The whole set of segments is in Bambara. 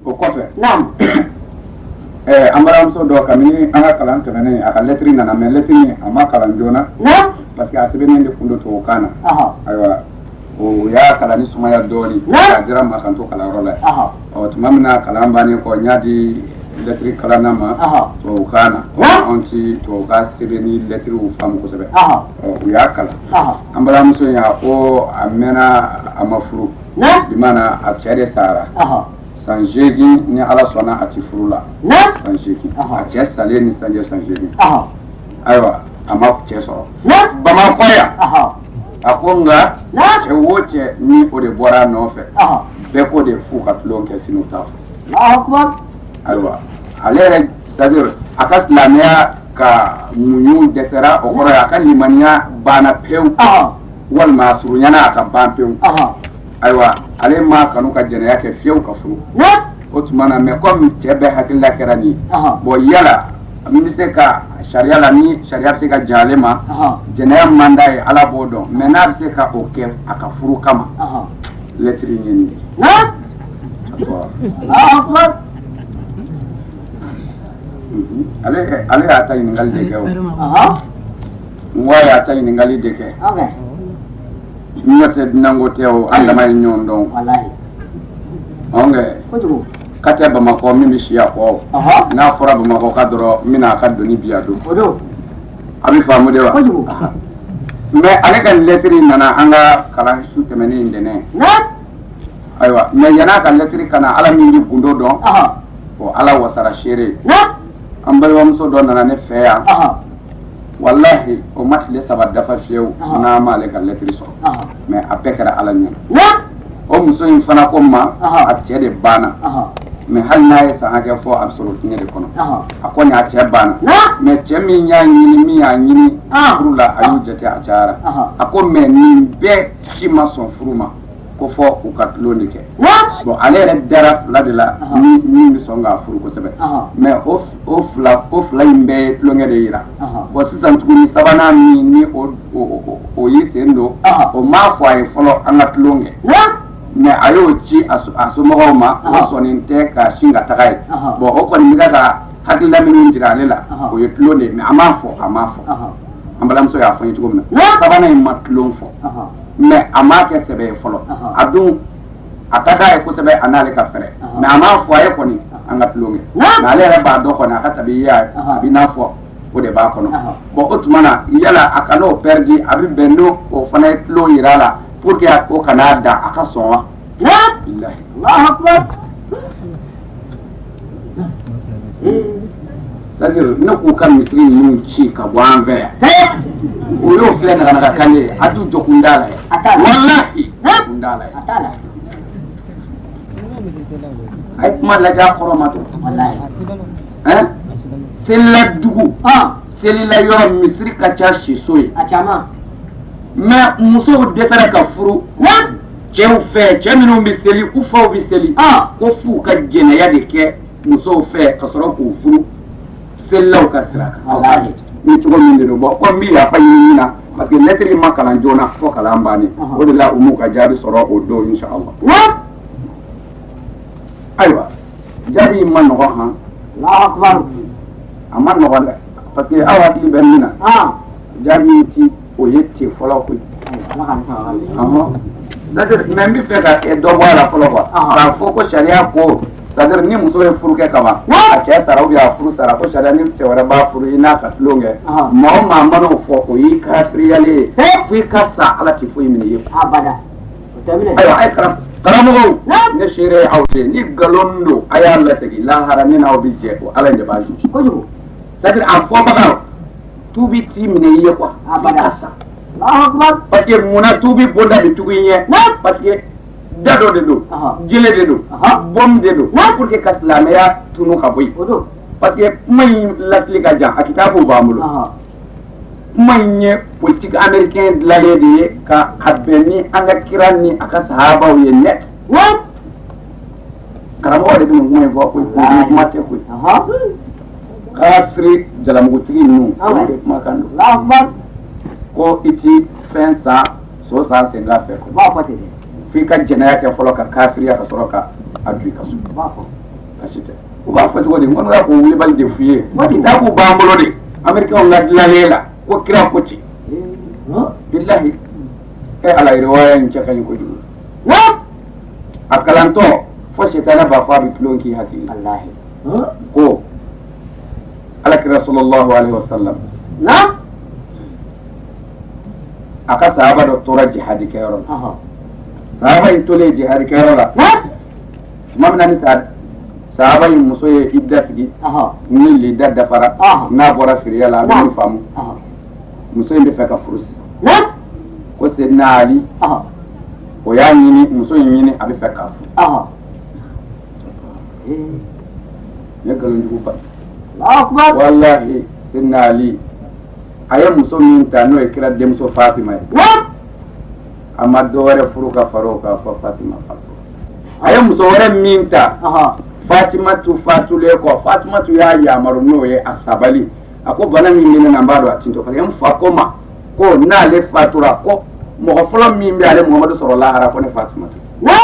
o kɔfɛ naam an balimamuso dɔ kabini an ka kalan tɛmɛnen a ka lɛtiri nana mɛ lɛtiri a ma kalan joona naam parce que a sɛbɛnnen de kun do tubabukan na ayiwa o y'a kalan ni sumaya dɔɔni k'a dira ma kan to kalanyɔrɔ la ɔ tuma min na kalan bannen kɔ n y'a di lɛtiri kalanna ma tubabukan na anw ti tubabukan sɛbɛn ni lɛtiriw faamu kosɛbɛ u y'a kalan an balimamuso in a ko a mɛnna a ma furu bi maana a cɛ de sara san 8 ni ala sɔnna a ti furu la san 8 a cɛ salen ni sanjɛ san 8 ayiwa a ma cɛ sɔrɔ bamakɔ yan a ko nka cɛ o cɛ ni o de bɔra a nɔfɛ bɛɛ ko de f'u ka tulon kɛ sini u t'a fɔ ayiwa ale yɛrɛ c'est-à-dire a ka silamɛya ka muɲu dɛsɛra o kɔrɔ ye a ka limaniya banna pewu walima a surunyana a ka ban pewu ayiwa ale ma kanu ka jɛnɛya kɛ fiyewu ka furu o tuma na mais comme cɛ bɛɛ hakilila kɛra nin ye bon yala min bɛ se ka sariya la ni sariya bɛ se ka jan ale ma jɛnɛya man d'a ye ala b'o dɔn mais n'a bɛ se ka o kɛ a ka furu kama lɛtiri ye nin ye ale y'a ta ɲininkali de kɛ o n ko a y'a ta ɲininkali de kɛ n'o tɛ dunanko tɛ o an dama ye ɲɔgɔn dɔn ka tɛ bamakɔ min bɛ siya kɔ n'a fɔra bamakɔ ka dɔrɔn n bɛna a ka doni biya don a bɛ faamu de wa mais ale ka lɛtiri nana an ka kalan su tɛmɛnen ntɛnɛn ayiwa mais yan'a ka lɛtiri kana ala min bɛ gundo dɔn o ala wasara seere an balimamuso dɔ nana ne fɛ yan wallahi o ma tile 3 dafa fiyewu n'a ma ale ka lɛtiri sɔrɔ mais a bɛɛ kɛra ala ɲɛ o muso in fana ko ma a cɛ de banna mais hali n'a ye san hakɛ fɔ a bɛ sɔrɔ diɲɛ de kɔnɔ a kɔni a cɛ banna mais cɛ min y'a ɲini min y'a ɲini furu la a y'u jate a cayara a ko mais nin bɛɛ si ma sɔn furu ma ko fɔ u ka tulon de kɛ bon ale yɛrɛ dara fila de la min bɛ sɔn k'a furu kosɛbɛ mais o fila in bɛɛ ye tulonkɛ de yira bon sisan tuguni sabanan min ni o y'i sen don o m'a fɔ a ye fɔlɔ an ka tulon kɛ mais a y'o ci a somɔgɔw ma o sɔnnen tɛ ka sin ka taga ye bon o kɔni bɛ ka hakilila minnu jira ale la o ye tulon de ye mais a m'a fɔ an balimamuso y'a fɔ n ye cogo min na sabanan in ma tulon fɔ mais a m'a kɛ sɛbɛ ye fɔlɔ a dun a ka d'a ye kosɛbɛ a n'ale ka fɛrɛ mais a m'a fɔ a ye kɔni an ka tulon kɛ mais ale yɛrɛ b'a dɔn kɔni a ka tabiya ye a b'i n'a fɔ o de b'a kɔnɔ bon o tuma na yala a ka n'o pɛridi a bɛ bɛn n'o o fana ye tulon yira a la pour que o kana da a ka sɔn wa bilahi c'est-à-dire ne k'u ka misiri ninnu ci ka bɔ an fɛ yan o y'o filɛ nakanakakan ye a t'u jɔ kun t'a la ye wallahi kun t'a la ye a ye kuma lajɛ a kɔrɔ ma to selila dugu selila yɔrɔ misiri ka ca siso ye mais musow dɛsɛra ka furu cɛw fɛ cɛ minnu bɛ seli u faw bɛ seli ko f'u ka jɛnɛya de kɛ musow fɛ ka sɔrɔ k'u furu selilaw ka sira kan ni cogo min de don bon ko n bɛ yafa ɲini na parce que lɛtiri ma kalan joona fo kalan bannen o de la u m'u ka jaabi sɔrɔ o don inshallah ayiwa jaabi in ma nɔgɔn han a ma nɔgɔn dɛ parce que aw hakili bɛ min na jaabi in ti o ye ten fɔlɔ koyi c'est-à-dire mais n bɛ fɛ ka dɔ bɔ a la fɔlɔ quoi k'a fɔ ko sariya ko c'est-à-dire ni muso ye furu kɛ kaban a cɛ sara ou bien a furu sara ko sariya ni cɛ wɛrɛ b'a furu i n'a ka tulon kɛ maa o maa mana o fɔ o y'i kafiriyalen ye fo i ka sa ala tɛ foyi minɛ i ye ayiwa a ye karamɔgɔw ne seere ye aw de ni nkalon don a y'a lasegin lahara ne n'aw bɛ jɛ o ala de b'a juge c'est-à-dire a fɔbagaw tubi t'i minɛ i ye quoi f'i ka sa parce que munna tubi bonda bɛ tugu i ɲɛ parce que da dɔ de don jele de don bɔn de don pour que ka silamɛya tunu ka bɔ yen parce que kuma in lasili ka jan a kitabu b'an bolo kuma in ye politique américain dilanlen de ye ka a bɛn ni an ka kira ni a ka sahabaw ye net karamɔgɔ de bɛ nin kuma in fɔ koyi kuma tɛ koyi kafiri jalamugutigi ninnu o de kumakan don ko i ti fɛn san so san sen k'a fɛ f'i ka jɛnɛya kɛ fɔlɔ ka kafiriya ka sɔrɔ ka a don i ka so asite u b'a fɔ cogo di n ko n'o y'a ko wulibali de f'u ye kitabu b'an bolo de américains ka dilanlen la ko kira ko ten bilahi ala riwaya in cɛ ka ɲi kojugu a kalantɔ fo sitana b'a fɔ a bɛ tulon k'i hakili ko alakira sallallahu alaihi wasallam a ka sahaba dɔ tora jihadi kɛyɔrɔ la sahaba in tolen jihadi kɛyɔrɔ la tuma min na ni sahaba in muso ye idda sigi ni lidda dafara n'a bɔra firiya la a bɛ min faamu muso in bɛ fɛ ka furu sisan ko Seydina Ali o y'a ɲini muso in ɲini a bɛ fɛ k'a furu ne nkalonjugu ba wallahi Seydina Ali a ye muso min ta n'o ye kira denmuso Fatima ye a ma dɔ wɛrɛ furu ka fara o kan fɔ Fatima fatura a ye muso wɛrɛ min ta Fatimatu fatulen kɔ Fatimatu y'a yamaru n'o ye a sabali a ko bana min bɛ ne na n b'a dɔn a tintɔ parce que n fa ko ma ko n'ale fatura ko mɔgɔ fɔlɔ min bɛ ale Muhamadu sɔrɔ lahara ko ne Fatimatu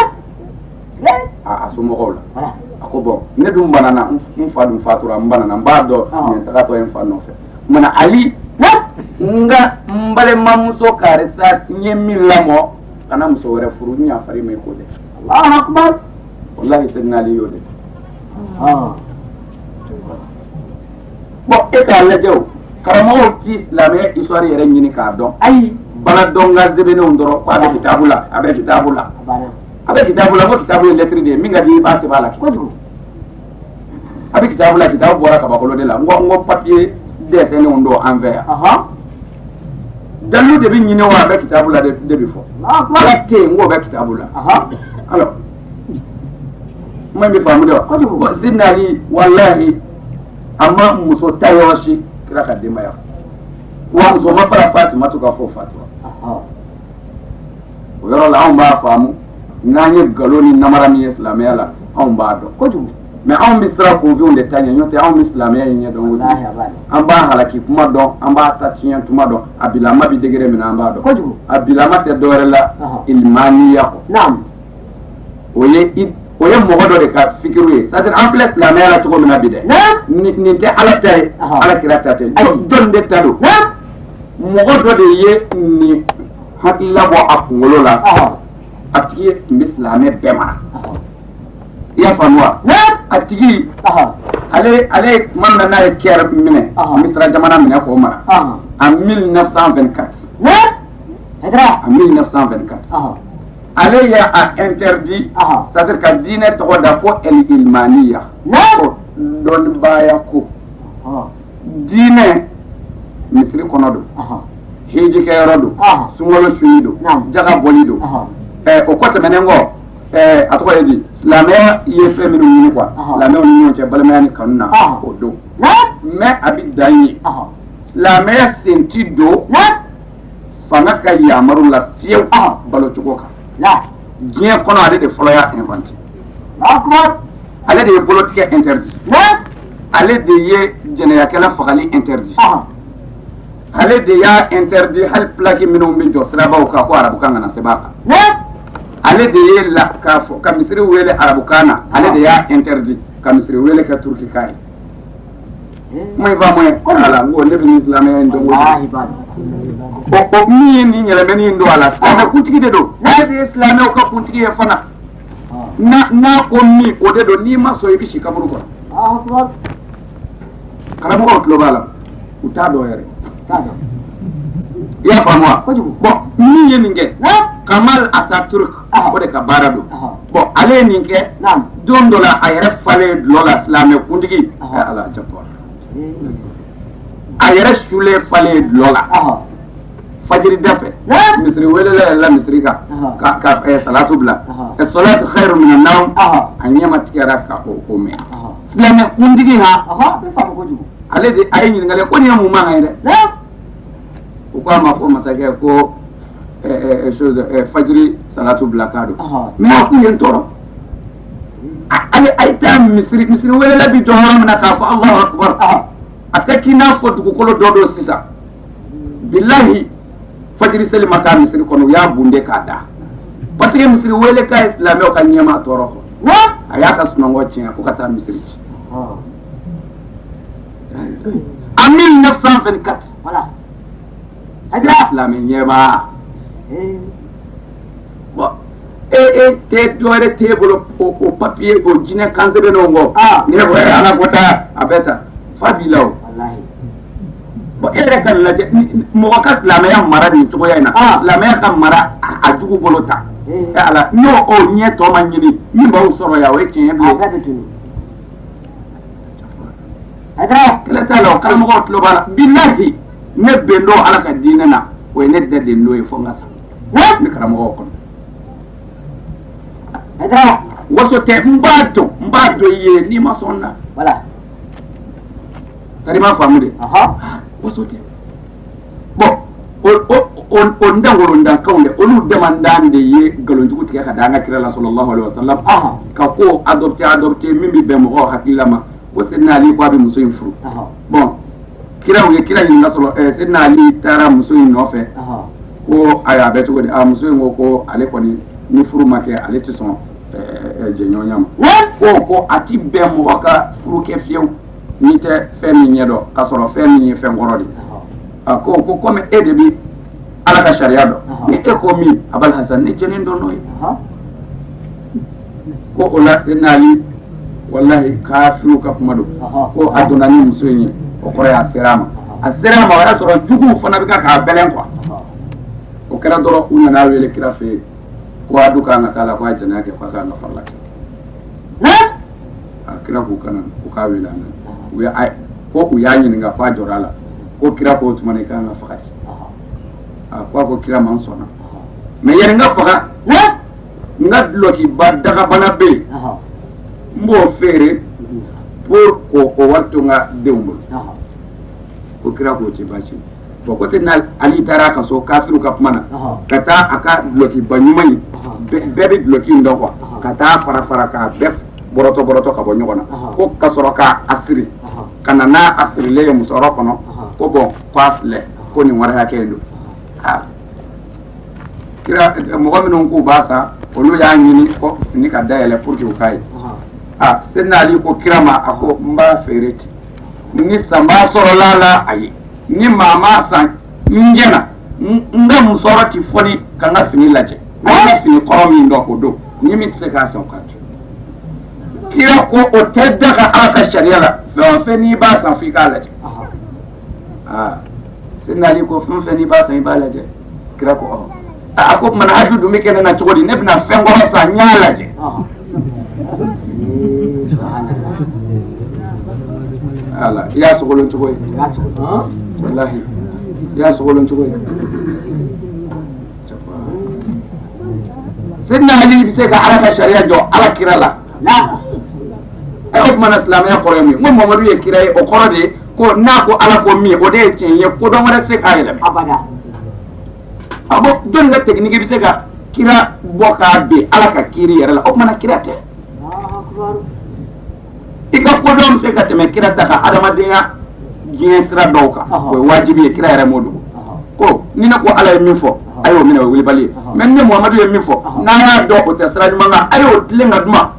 a somɔgɔw la a ko bɔn ne dun banana n fa dun fatura n banana n b'a dɔn nin tagatɔ ye n fa nɔfɛ mana Ali nga n balimamuso karisa n ye min lamɔ kana muso wɛrɛ furu n y'a fari ma i ko dɛ Allahu akbar wallahi Seydina Ali y'o de bon e k'a lajɛ o karamɔgɔw ti silamɛya histoire yɛrɛ ɲini k'a dɔn ayi bala dɔn ka sɛbɛnnenw dɔrɔn ko a bɛ kitabu la a bɛ kitabu la a bɛ kitabu la ko kitabu ye lettre de ye min ka di i b'a sɛbɛn a la kojugu a bɛ kitabu la kitabu bɔra kabakolo de la n ko papier dɛsɛnenw don an fɛ yan dalu de bɛ ɲini wa a bɛ kitabu la de bɛ fɔ ala tɛ yen n k'o bɛ kitabu la alors n bɛ faamu de wa bon Seydina Ali walahi a ma muso ta yɔrɔ si kira ka denbaya wa muso ma fara Fatimatu ka fɔ fatura o yɔrɔ la anw b'a faamu n'an ye nkalon ni namara min ye silamɛya la anw b'a dɔn kojugu mais anw bɛ siran kunfinw de ta ɲɛ n'o tɛ anw bɛ silamɛya in ɲɛ dɔn an b'a halaki kuma dɔn an b'a ta tiɲɛ tuma dɔn a bilama bɛ degré min na an b'a dɔn kojugu a bilama tɛ dɔwɛrɛ la ilimaniya kɔ o ye mɔgɔ dɔ de ka fikiru ye c'est à dire an filɛ silamɛya la cogo min na bi dɛ nin tɛ ala ta ye ala kira ta tɛ jɔn de ta don mɔgɔ dɔ de ye nin hakili labɔ a kunkolo la a tigi tun bɛ silamɛ bɛɛ mara i y'a faamu wa a tigi ale tuma min na n'a ye kɛra minɛ misira jamana minɛ k'o mara en 1924 en 1924 ale y'a interdit c'est-à-dire ka diinɛ tɔgɔ da ko el-ilmaniya ko dɔnnibaya ko diinɛ misiri kɔnɔ don hiji kɛyɔrɔ don sunkalo suyi don jaga bɔli don o kɔ tɛmɛnen kɔ a tɔgɔ ye di silamɛya ye fɛn minnu ɲini quoi silamɛw ni ɲɔgɔn cɛ balimaya ni kanu na o don mais a bɛ dan ye silamɛya sen ti don fanga ka yamaru la fiyewu balo cogo kan diɲɛ kɔnɔ ale de fɔlɔ y'a inventé ale de ye bolotigɛ interdit ale de ye jɛnɛyakɛla fagali interdit ale de y'a interdit hali plaque minnu bɛ jɔ sirabaw kan ko arabukan kana sɛbɛn a kan ale de ye la k'a fɔ ka misiri wele arabukan na ale de y'a interdit ka misiri wele kɛ turukikan ye kuma in faamu ye ala n ko ne bɛ nin silamɛya in dɔn o min ye nin yɛlɛmɛni in don a la silamɛ kuntigi de don ale de ye silamɛw ka kuntigi ye fana n'a ko min o de don n'i ma sɔn i bɛ si kaburu kɔnɔ karamɔgɔw tulo b'a la u t'a dɔn yɛrɛ i y'a faamu wa bon min ye nin kɛ Kamal Ataturk o de ka baara don bon ale ye nin kɛ don dɔ la a yɛrɛ falen dulɔ la silamɛ kuntigi ala jatɔ a yɛrɛ sulen falen dulɔ la fajiri dafɛ misiri welela yɛrɛ la misiri kan ka salatu bila salatu khairu minan nawm a ɲɛma tigɛra ka o mɛn silamɛ kuntigi ale de a ye ɲininkali ko nin ye mun man ye dɛ u ko a ma ko masakɛ ko fajiri salatu bila k'a don mais a k'u ye n tɔɔrɔ a ye taa misiri welela bi jɔ yɔrɔ min na k'a fɔ Allahu akbar a tɛ k'i n'a fɔ dugukolo dɔ don sisan bilahi fajiri seli ma k'a misiri kɔnɔ u y'a bunde k'a da parce que misiri wele k'a ye silamɛw ka ɲɛma tɔɔrɔ kɔ a y'a ka sunɔgɔ tiɲɛ ko ka taa misiri ci en 1924 voilà silamɛ ɲɛbaa bon te dɔwɛrɛ t'e bolo o papier o jinɛ kansɛbɛnenw kɔ ni ne ko ala ko taa a bɛ ta fa b'i la o bon e yɛrɛ ka lajɛ mɔgɔ ka silamɛya mara nin cogoya in na silamɛya ka mara a jugu bolo ta ala n'o o ɲɛ tɔ ma ɲini min b'aw sɔrɔ yan o ye tiɲɛ bilen kɛlɛ t'a la o karamɔgɔw tulo b'a la bilahi ne bɛn dɔ ala ka diinɛ na o ye ne dɛ den dɔ ye fo n ka sa ne karamɔgɔw kɔnɔ waso tɛ n b'a dɔn i ye n'i ma sɔn na tari ma faamu de waso tɛ bon o ndangolondankanw dɛ olu damandan de ye nkalonjugu tigɛ ka da an ka kira la sallallahu alaihi wasallam ka ko adopté min bɛ bɛn mɔgɔw hakilila ma ko Seydina Ali ko a bɛ muso in furu bon kiraw ye kira ɲininka sɔrɔ Seydina Ali taara muso in nɔfɛ ko ayi a bɛ cogo di muso in ko ale kɔni ni furu ma kɛ ale tɛ sɔn jɛɲɔgɔnya ma ko a ti bɛn mɔgɔ ka furu kɛ fiyewu n'i tɛ fɛn min ɲɛdɔn k'a sɔrɔ fɛn min ye fɛn kɔrɔ de ko komi e de bi ala ka sariya dɔn ni e ko min Abal Hasan ne jɛnen dɔn n'o ye ko o la Seydina Ali wallahi kafiru ka kuma don ko a donna ni muso in ye o kɔrɔ ye a sera a ma o y'a sɔrɔ juguw fana bɛ k'a bɛlɛn quoi o kɛra dɔrɔn u nana wele kira fɛ yen ko a du kan ka k'a la ko a jɛnɛya kɛ k'a ka farila kɛ kira k'u kana u k'a wele a nana ko u y'a ɲininka ko a jɔra a la ko kira ko o tuma na i kan ka faga ko a ko kira man sɔnna mɛ yanni n ka faga n ka dulokiba dagabana bɛ yen n b'o feere pour k'o wari to n ka denw bolo ko kira k'o tɛ baasi bon ko Seydina Ali taara a ka so kafiru ka kuma na ka taa a ka dulokiba ɲuman in bɛɛ bɛ duloki in dɔn quoi ka taa fara k'a bɛɛ bɔrɔtɔ ka bɔ ɲɔgɔn na ko ka sɔrɔ k'a siri ka na n'a a sirilen ye musɔrɔ kɔnɔ ko bon k'a filɛ ko nin wari hakɛ in don kira mɔgɔ minnu k'u b'a san olu y'a ɲini ko fini ka dayɛlɛ pour que u k'a ye Seydina Ali ko kira ma a ko n b'a feere ten ni sanbaa sɔrɔla la a ye ni maa ma san n jɛna n ka musɔrɔ ti fɔni ka n ka fini lajɛ a ye ka fini kɔrɔ min dɔn o don ni min tɛ se k'a san o k'a to kira ko o tɛ daga ala ka sariya la fɛn o fɛn n'i b'a san f'i k'a lajɛ Seydina Ali ko fɛn o fɛn n'i b'a san i b'a lajɛ kira ko a ko tuma na haju dun bɛ kɛ ne na cogo di ne bɛna fɛn kɔrɔ san n y'a lajɛ ala i y'a sogolon cogo ye wallahi i y'a sogolon cogo ye Seydina Ali bɛ se ka ala ka sariya jɔ ala kira la o tuma na silamɛya kɔrɔ ye mun ye n ko Mamadu ye kira ye o kɔrɔ de ye ko n'a ko ala ko min o de ye tiɲɛ ye ko dɔn wɛrɛ tɛ se k'a yɛlɛma a ko jɔnni ka technique bɛ se ka kira bɔ k'a bin ala ka kiiri yɛrɛ la o tuma na kira tɛ i ka kodɔn bɛ se ka tɛmɛ kira ta ka adamadenya diɲɛ sira dɔw kan o ye wajibi ye kira yɛrɛ m'o dogo ko ni ne ko ala ye min fɔ a y'o minɛ o ye wilibali ye mɛ ni Muhamadu ye min fɔ n'an y'a dɔn o tɛ sira ɲuman kan a y'o tilen ka duman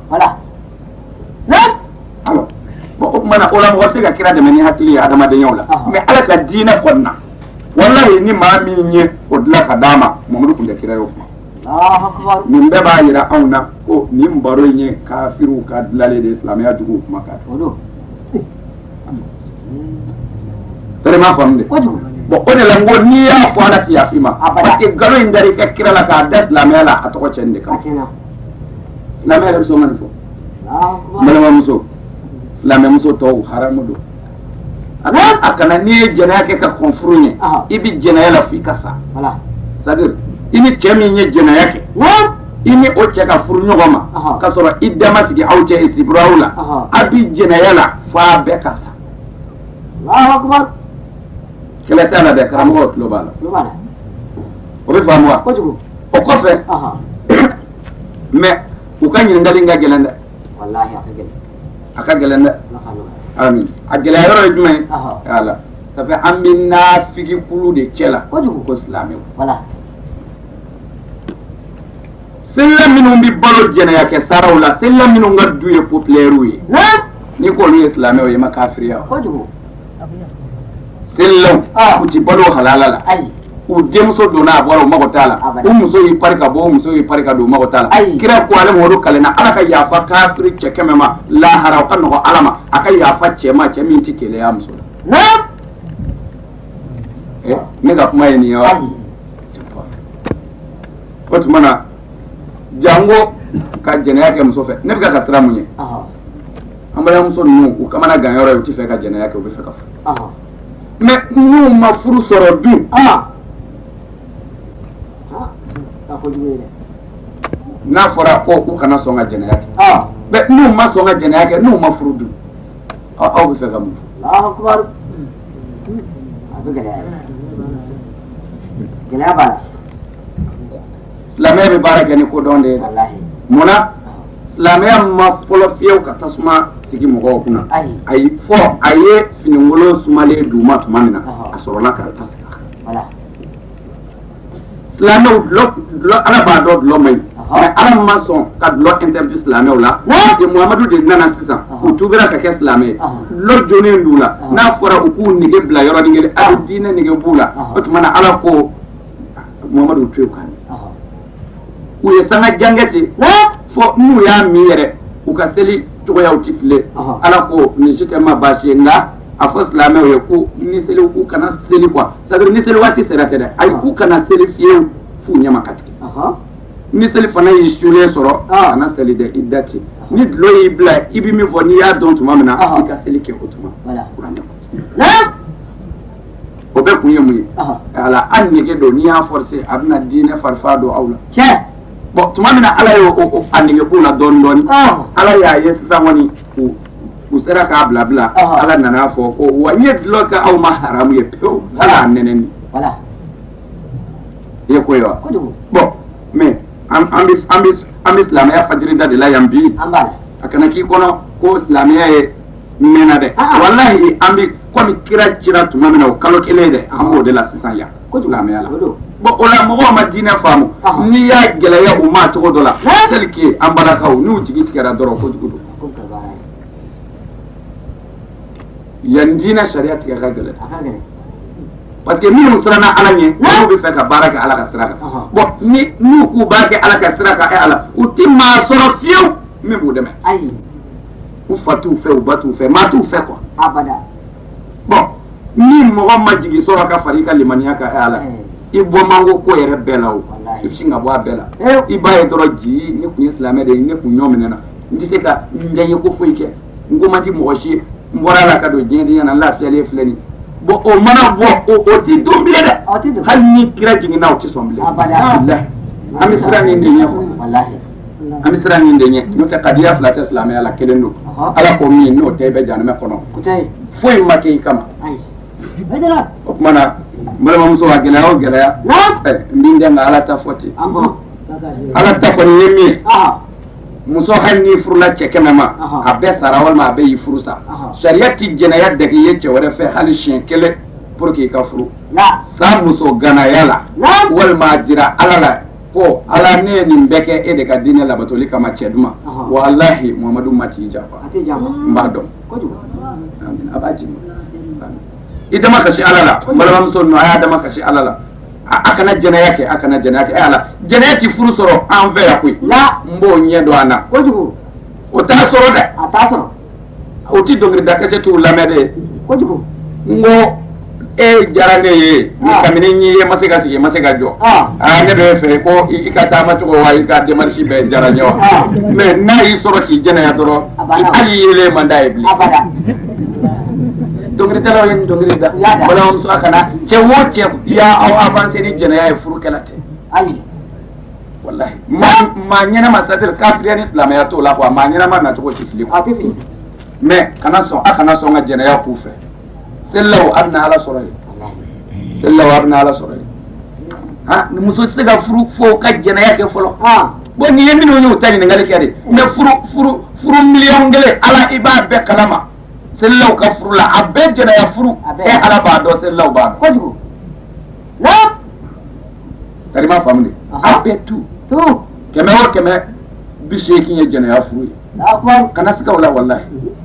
alors bon o tuma na o la mɔgɔ tɛ se ka kira dɛmɛ ni hakili ye adamadenyaw la mɛ ala ka diinɛ kɔni na wallahi ni maa min ye o dilan ka d'a ma Muhamadu tun tɛ kira ye o kuma nin bɛɛ b'a jira anw na ko nin baro in ye kafiruw ka dilanlen de ye silamɛya juguw kuma kan tɛrɛ m'a faamu de bon o de la n ko n'i y'a fɔ ala tɛ yafa i ma parce que nkalon in dar'i ka kira la k'a da silamɛya la a tɔgɔ cɛnni de kama silamɛ yɛrɛ bɛ sɔn ka nin fɔ n balimamuso silamɛmuso tɔw haramu don a kana n'i ye jɛnɛya kɛ ka kɔn furu ɲɛ i bɛ jɛnɛya la f'i ka sa c'est à dire i ni cɛ min ye jɛnɛya kɛ i ni o cɛ ka furu ɲɔgɔn ma ka sɔrɔ i da ma sigi aw cɛ isibiraw la a bɛ jɛnɛya la f'a bɛɛ ka sa kɛlɛ t'a la dɛ karamɔgɔw tulo b'a la o bɛ faamu wa o kɔfɛ mɛ u ka ɲininkali ka gɛlɛn dɛ a ka gɛlɛn dɛ amin a gɛlɛya yɔrɔ ye jumɛn ye ala ça fait an bɛ nafigi kulu de cɛ la ko silamɛw sella minnu bi balo jɛnɛya kɛ saraw la sella minnu ka du ye populaire ye ni k'olu ye silamɛw ye ma kafiriya sellaw u ti balo halala la u denmuso donna a bɔra u mago t'a la u muso y'i pari ka bɔ u muso y'i pari ka don u mago t'a la kira ko ale mɔdu kalenna ala ka yafa kafiri cɛ 100 ma lahara o ka nɔgɔ ala ma a ka yafa cɛ ma cɛ min ti keleya muso la ne ka kuma ye nin ye wa o tuma na jango ka jɛnɛya kɛ muso fɛ ne bɛ ka sira mun ye an balimamuso ninnu u kamana gan yɔrɔ ye u ti fɛ ka jɛnɛya kɛ u bɛ fɛ ka furu mais n'u ma furu sɔrɔ dun n'a fɔra ko u kana sɔn ka jɛnɛya kɛ mais n'u ma sɔn ka jɛnɛya kɛ n'u ma furu dun aw bɛ fɛ ka mun fɔ silamɛya bɛ baara kɛ ni kodɔn de ye munna silamɛya ma fɔlɔ fiyewu ka tasuma sigi mɔgɔw kunna ayi fɔ a ye finikolon sumalen d'u ma tuma min na a sɔrɔla ka ta sigi a kan silamɛw dulɔ ala b'a dɔn dulɔ man ɲi mais ala ma sɔn ka dulɔ interdit silamɛw la muhamadu de nana sisan u tubira ka kɛ silamɛ ye dulɔ jonnen d'u la n'a fɔra u k'u nege bila yɔrɔnin kelen a bɛ diinɛ nege b'u la o tuma na ala ko muhamadu to yen kan u ye sanga jange ten fo n'u y'a min yɛrɛ u ka seli cogoyaw ti file ala ko nin si tɛ ma baasi ye nka a fɔ silamɛw ye ko ni seli k'u kana seli quoi c'est à dire ni seli waati sera tɛ dɛ ayi k'u kana seli fiyewu f'u ɲɛma ka tigɛ ni seli fana y'i sulen sɔrɔ kana seli dɛ i da ten ni dulɔ y'i bila i bɛ min fɔ n'i y'a dɔn tuma min na i ka seli kɛ o tuma kuranɛ kɔnɔ o bɛɛ kun ye mun ye ala an nege don n'i y'a forcer a bɛna diinɛ farifa don aw la bon tuma min na ala ye a nege k'u la dɔɔnin dɔɔnin ala y'a ye sisan kɔni u sera k'a bila bila ala nana fɔ ko wa n ye dulɔ kɛ aw ma haramu ye pewu ala y'a nɛnɛni i ye ko ye wa bon mais an bɛ silamɛya fajiri da de la yan bi a kana k'i kɔnɔ ko silamɛya ye mɛnna dɛ walahi an bɛ komi kira cira tuma min na o kalo kelen ye dɛ an b'o de la sisan yan silamɛya la bon o la mɔgɔw ma diinɛ faamu n'i y'a gɛlɛya u ma cogo dɔ la tel que an balakaw n'u jigi tigɛra dɔrɔn kojugu don yan diinɛ sariya tigɛ ka gɛlɛn parce que minnu siranna ala ɲɛ olu bɛ fɛ ka baara kɛ ala ka sira kan bon n'u k'u baara kɛ ala ka sira kan ala u ti maa sɔrɔ fiyewu min b'u dɛmɛ u fa t'u fɛ u ba t'u fɛ maa t'u fɛ quoi bon ni mɔgɔ ma jigi sɔrɔ ka fara i ka limaniya kan ala i bɔ mango ko yɛrɛ bɛɛ la o i bɛ sin ka bɔ a bɛɛ la i b'a ye dɔrɔn ji ne kun ye silamɛ de ye ne kun ɲɔ minɛna n tɛ se ka n diyaɲɛ ko foyi kɛ n ko man di mɔgɔ si ye n bɔra la ka don diɲɛdenya na n lafiyalen filɛ nin bon o mana bɔ o ti don bilen dɛ hali ni kira jiginna o ti sɔn bilen an bɛ siran nin de ɲɛ an bɛ siran nin de ɲɛ n'o tɛ kadiya fila tɛ silamɛya la kelen don ala ko min n'o tɛ i bɛ janɛmɛ kɔnɔ foyi ma kɛ i kama o tuma na n balimamuso a gɛlɛya o gɛlɛya n bɛ n dɛmɛ ala ta fɔ ten ala ta kɔni ye min ye muso hali n'i furula cɛ 100 ma a bɛɛ sara walima a bɛɛ y'i furu sa sariya ti jɛnɛya dɛgɛ i ye cɛ wɛrɛ fɛ hali siɲɛ 1 pour que i ka furu sa muso ganaya la walima a jira ala la ko ala ne ye nin bɛɛ kɛ e de ka diinɛ labatoli kama cɛ duman walahi muhamadu ma t'i janfa n b'a dɔn a b'a jigin i dama kasi ala la balimamuso ninnu a y'a dama kasi ala la a kana jɛnɛya kɛ a kana jɛnɛya kɛ ala jɛnɛya ti furu sɔrɔ an fɛ yan koyi n b'o ɲɛ dɔn an na o t'a sɔrɔ dɛ o ti dɔnkilida kɛsɛ t'u lamɛn de n ko e diyara ne ye kabini n ye ma se ka sigi ma se ka jɔ ne bɛ fɛ ko i ka taama cogo wa i ka démarche bɛɛ diyara n ye wa mais n'a y'i sɔrɔ k'i jɛnɛya dɔrɔn hali yeelen man d'a ye bilen dɔnkilidalaw ye nin dɔnkili da balimamuso a kana cɛ o cɛ y'aw avancé ni jɛnɛya ye furukɛla tɛ wallahi maa ɲɛnama c'est-à-dire kafiriya ni silamɛya t'o la quoi maa ɲɛnama nacogo ti fili quoi mais kana sɔn a kana sɔn ka jɛnɛya k'u fɛ selilaw a bɛna ala sɔrɔ yen selilaw a bɛna ala sɔrɔ yen muso tɛ se ka furu fo ka jɛnɛya kɛ fɔlɔ bon nin ye minnu y'u ta ɲininkali kɛ de mais furu miliyɔn 1 ala i b'a bɛɛ kalama selilaw ka furu la a bɛɛ jɛnɛya furu ala b'a dɔn selilaw b'a dɔn karima faamu de a bɛɛ tu kɛmɛ o kɛmɛ 80 ye jɛnɛya furu ye kana siga o la wallahi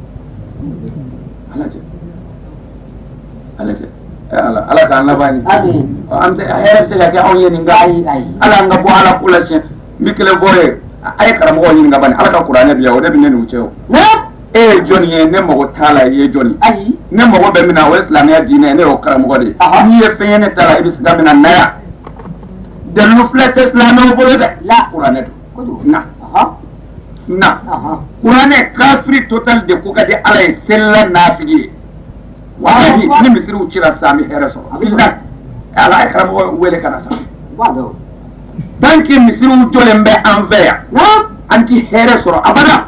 ala k'an laban ni an bɛ se hɛrɛ bɛ se ka kɛ anw ye nin nka ala an ka bɔ ala ko la siɲɛ n bɛ kelen fɔ ye a ye karamɔgɔw ɲini ka ban ala ka kuranɛ bi yan o de bɛ ne n'u cɛ o e ye jɔnni ye ne mago t'a la i ye jɔnni ne mago bɛ min na o ye silamɛya diinɛ ye ne y'o karamɔgɔ de ye n'i ye fɛn ye ne ta la i bɛ sira min na na yan dalilu filɛ tɛ silamɛw bolo dɛ kuranɛ don na kuranɛ kafiri total de ko ka di ala ye selila naafigi ye wallahi ni misiriw cira sa an bɛ hɛrɛ sɔrɔ bilahi ala ye karamɔgɔ wele ka na sa tant que misiriw jɔlen bɛ an fɛ yan an ti hɛrɛ sɔrɔ abada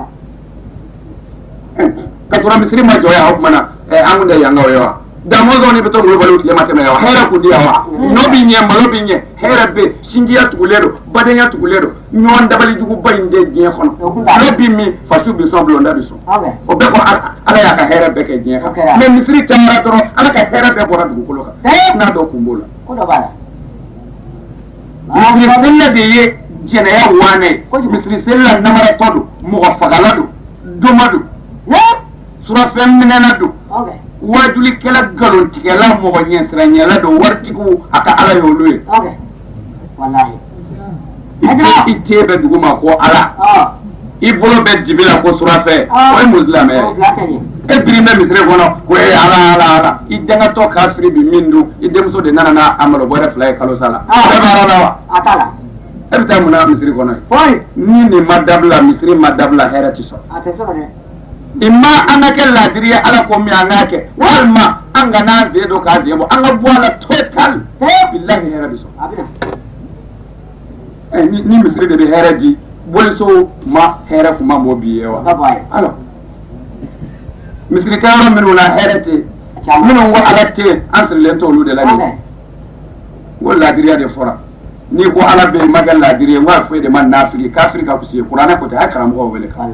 ka sɔrɔ misiri ma jɔ yan o tuma na an kun tɛ yankaw ye wa damɔzɔn ni bɛ to k'olu balo tile ma tɛmɛ yan wa hɛrɛ kun di yan wa nɔ bɛ ɲɛ malo bɛ ɲɛ hɛrɛ bɛ sinjiya tugulen don badenya tugulen don ɲɔgɔn dabali juguba in de diɲɛ kɔnɔ ale bɛ min faso bɛ sɔn bulonda bɛ sɔn o bɛɛ ko ala y'a ka hɛrɛ bɛɛ kɛ diɲɛ kan mɛ misiri tɛmɛra dɔrɔn ala ka hɛrɛ bɛɛ bɔra dugukolo kan n'a dɔ kun b'o la misiri selila de ye jɛnɛya waana ye misiri selila namaratɔ don mɔgɔ fagala don doma don surafɛn minɛna don wajulikɛla nkalontigɛla mɔgɔ ɲɛsiranyɛla don waritigiw a ka ala y'olu ye i te bɛ dugu ma ko ala i bolo bɛ dibi la ko surafɛ o ye musilamɛ ye e biri bɛ misiri kɔnɔ ko e ala i denkɛtɔ kafiri bi min dun i denmuso de nana n'a malobɔrɛ 2 ye kalo sa la e bɛ ala wa e bɛ taa mun na misiri kɔnɔ ye ni nin ma dabila misiri ma dabila hɛrɛ ti sɔrɔ imma an ka kɛ ladiri ye ala ko min an k'a kɛ walima an ka n'an sen don k'a sen bɔ an ka bɔ a la total bilahi hɛrɛ bɛ sɔrɔ ni misiri de bɛ hɛrɛ di boliso ma hɛrɛ kun ma mɔ bi ye wa alors misiri kɛyɔrɔ minnu na hɛrɛ tɛ minnu ko ala tɛ an sirilen t'olu de la nin ko ladiriya de fɔra n'i ko ala bɛ yen ma kɛ ladiri ye n k'a fɔ e de ma nafigi kafiri ka kusi ye kuranɛ ko tɛ a ye karamɔgɔw wele kan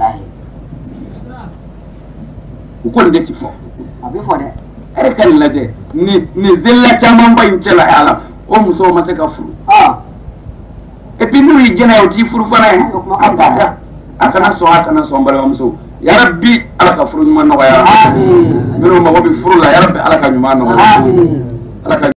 u ko nin de ti fɔ e ka nin lajɛ nin zelila camanba in cɛla ala o musow ma se ka furu et puis n'u y'i jɛnɛ ye o t'i furu fana ye a kana sɔn balimamuso yarabi ala ka furu ɲuman nɔgɔya minnu mago bɛ furu la yarabi ala ka ɲuman nɔgɔya